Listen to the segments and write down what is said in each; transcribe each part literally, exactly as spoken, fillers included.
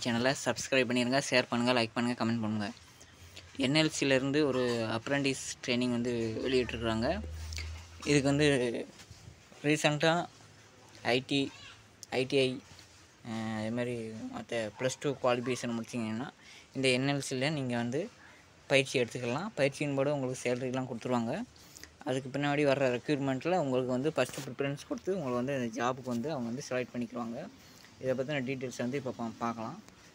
சேனலை சப்ஸ்கிரைப் பண்ணிடுங்க, ஷேர் பண்ணுங்கள், லைக் பண்ணுங்கள், கமெண்ட் பண்ணுங்கள். என்எல்சியிலேருந்து ஒரு அப்ரெண்டிஸ் ட்ரைனிங் வந்து வெளியிட்ருக்குறாங்க. இதுக்கு வந்து ரீசெண்டாக ஐடி ஐடிஐ அதுமாதிரி மற்ற ப்ளஸ் டூ குவாலிஃபிகேஷன் முடிச்சிங்கன்னா இந்த என்எல்சியில் நீங்கள் வந்து பயிற்சி எடுத்துக்கலாம். பயிற்சியின் போது உங்களுக்கு சேலரிலாம் கொடுத்துருவாங்க. அதுக்கு பின்னாடி வர்ற ரெக்ரூட்மெண்ட்டில் உங்களுக்கு வந்து ஃபஸ்ட்டு ப்ரிஃபரன்ஸ் கொடுத்து உங்களுக்கு வந்து இந்த ஜாபுக்கு வந்து அவங்க வந்து செலக்ட் பண்ணிக்குவாங்க. இதை பற்றின டீட்டெயில்ஸ் வந்து இப்போ பார்க்கலாம்.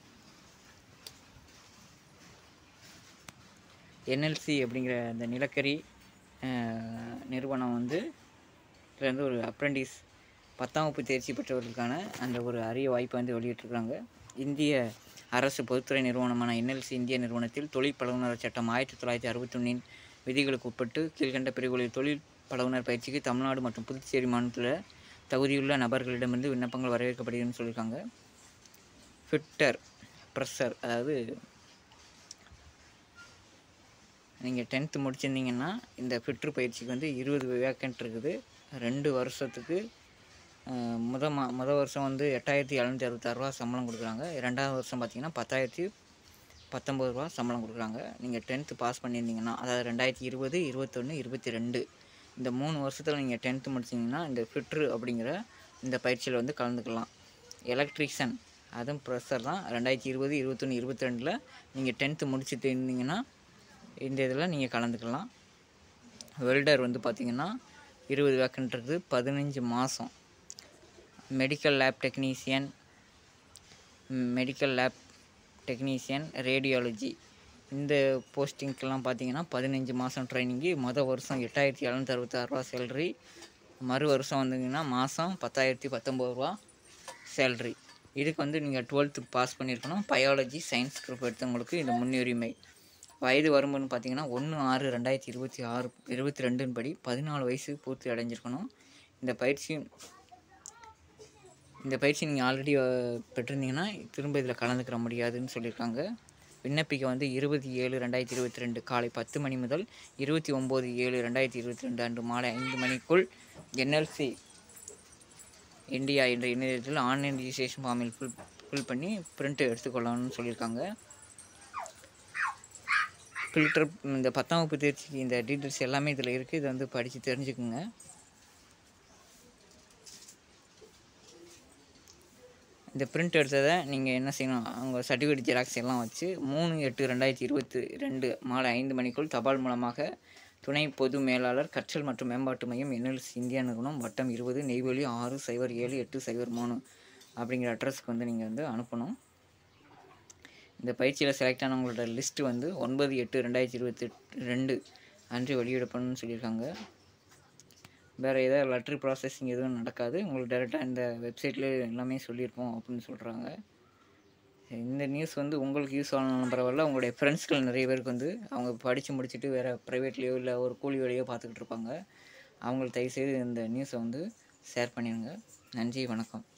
என்எல்சி அப்படிங்கிற அந்த நிலக்கரி நிறுவனம் வந்து இதில் வந்து ஒரு அப்ரெண்டிஸ் பத்தாம் வகுப்பு தேர்ச்சி பெற்றவர்களுக்கான அந்த ஒரு அரிய வாய்ப்பை வந்து வெளியிட்டிருக்கிறாங்க. இந்திய அரசு பொதுத்துறை நிறுவனமான என்எல்சி இந்திய நிறுவனத்தில் தொழில் பழகுனர் சட்டம் ஆயிரத்தி தொள்ளாயிரத்தி அறுபத்தொன்னின் விதிகளுக்கு உட்பட்டு கீழ்கண்ட பிரிவுகளில் தொழில் பழகுனர் பயிற்சிக்கு தமிழ்நாடு மற்றும் புதுச்சேரி மாநிலத்தில் தகுதியுள்ள நபர்களிடமிருந்து விண்ணப்பங்கள் வரவேற்கப்படுகிறதுன்னு சொல்லியிருக்காங்க. ஃபிட்டர் ப்ரெஷர், அதாவது நீங்கள் டென்த்து முடிச்சிருந்தீங்கன்னா இந்த ஃபிட்ரு பயிற்சிக்கு வந்து இருபது வேக்கண்ட் இருக்குது. ரெண்டு வருஷத்துக்கு முத மா முதல் வருஷம் வந்து எட்டாயிரத்தி எழுநூற்றி அறுபத்தாறு ரூபா சம்பளம் கொடுக்குறாங்க. ரெண்டாவது வருஷம் பார்த்திங்கன்னா பத்தாயிரத்தி பத்தொம்பது ரூபா சம்பளம் கொடுக்குறாங்க. நீங்கள் டென்த்து பாஸ் பண்ணியிருந்தீங்கன்னா, அதாவது ரெண்டாயிரத்தி இருபது இருபத்தொன்று இருபத்தி ரெண்டு இந்த மூணு வருஷத்தில் நீங்கள் டென்த்து முடிச்சிங்கன்னா இந்த ஃபிட்ரு அப்படிங்கிற இந்த பயிற்சியில் வந்து கலந்துக்கலாம். எலக்ட்ரிஷியன், அதுவும் ப்ரெஷர் தான். ரெண்டாயிரத்தி இருபது இருபத்தொன்று இருபத்தி ரெண்டில் நீங்கள் டென்த்து முடிச்சுட்டு இருந்தீங்கன்னா இந்த இதில் நீங்கள் கலந்துக்கலாம். வெல்டர் வந்து பார்த்திங்கன்னா இருபது வேக்கன்ட் இருக்குது, பதினஞ்சு மாதம். Medical lab technician medical lab technician radiology இந்த போஸ்டிங்க்கெல்லாம் பார்த்தீங்கன்னா பதினஞ்சு மாதம் ட்ரைனிங்கு. மொதல் வருஷம் எட்டாயிரத்தி எழுநூற்றி அறுபத்தாறு ரூபா சேல்ரி, மறு வருஷம் வந்தீங்கன்னா மாதம் பத்தாயிரத்தி பத்தொம்பது ரூபா சேல்ரி. இதுக்கு வந்து நீங்கள் டுவெல்த்து பாஸ் பண்ணியிருக்கணும். பயாலஜி சயின்ஸ் குரூப் எடுத்தவங்களுக்கு இந்த முன்னுரிமை. வயது வரும்போது பார்த்தீங்கன்னா ஒன்று ஆறு ரெண்டாயிரத்தி இருபத்தி ஆறு இருபத்தி ரெண்டுன்னு படி பதினாலு வயசு பூர்த்தி அடைஞ்சிருக்கணும். இந்த பயிற்சி இந்த பயிற்சி நீங்கள் ஆல்ரெடி பெற்றிருந்தீங்கன்னா திரும்ப இதில் கலந்துக்கிற முடியாதுன்னு சொல்லியிருக்காங்க. விண்ணப்பிக்க வந்து இருபது ஏழு ரெண்டாயிரத்தி இருபத்தி ரெண்டு காலை பத்து மணி முதல் இருபத்தி ஒம்பது ஏழு ரெண்டாயிரத்தி இருபத்தி ரெண்டு அன்று மாலை ஐந்து மணிக்குள் என்எல்சி இந்தியா என்ற இணையத்தில் ஆன்லைன் ரிஜிஸ்ட்ரேஷன் ஃபார்மில் ஃபில் ஃபில் பண்ணி பிரிண்ட்டு எடுத்துக்கொள்ளணும்னு சொல்லியிருக்காங்க. ஃபில்டர் இந்த பத்தாம் வகுப்பு தேர்ச்சிக்கு இந்த டீட்டெயில்ஸ் எல்லாமே இதில் இருக்குது. இதை வந்து படித்து தெரிஞ்சுக்குங்க. இந்த பிரிண்ட் எடுத்ததை நீங்கள் என்ன செய்யணும், அவங்க சர்டிஃபிகேட் ஜெராக்ஸ் எல்லாம் வச்சு மூணு எட்டு ரெண்டாயிரத்தி இருபத்தி ரெண்டு மாலை ஐந்து மணிக்குள் தபால் மூலமாக துணை பொது மேலாளர் கற்றல் மற்றும் மேம்பாட்டு மையம் என்எல்சி இந்தியா நிறுவனம் வட்டம் இருபது நெய்வேலி ஆறு சைபர் ஏழு எட்டு சைபர் மூணு அப்படிங்கிற அட்ரஸ்க்கு வந்து நீங்கள் வந்து அனுப்பணும். இந்த பயிற்சியில் செலக்ட் ஆனவங்களோட லிஸ்ட்டு வந்து ஒன்பது எட்டு ரெண்டாயிரத்தி இருபத்தி ரெண்டு அன்று வெளியிடப்படணும்னு சொல்லியிருக்காங்க. வேறு ஏதாவது லெட்ரு ப்ராசஸிங் எதுவும் நடக்காது. உங்களுக்கு டேரெக்டாக இந்த வெப்சைட்லேயே எல்லாமே சொல்லியிருப்போம் அப்படின்னு சொல்கிறாங்க. இந்த நியூஸ் வந்து உங்களுக்கு யூஸ் ஆனாலும் பரவாயில்ல, உங்களுடைய ஃப்ரெண்ட்ஸ்கள் நிறைய பேருக்கு வந்து அவங்க படித்து முடிச்சுட்டு வேறு ப்ரைவேட்லேயோ இல்லை ஒரு கூலி வேலையோ பார்த்துக்கிட்டு இருப்பாங்க. அவங்களுக்கு தயவுசெய்து இந்த நியூஸை வந்து ஷேர் பண்ணிடுங்க. நன்றி, வணக்கம்.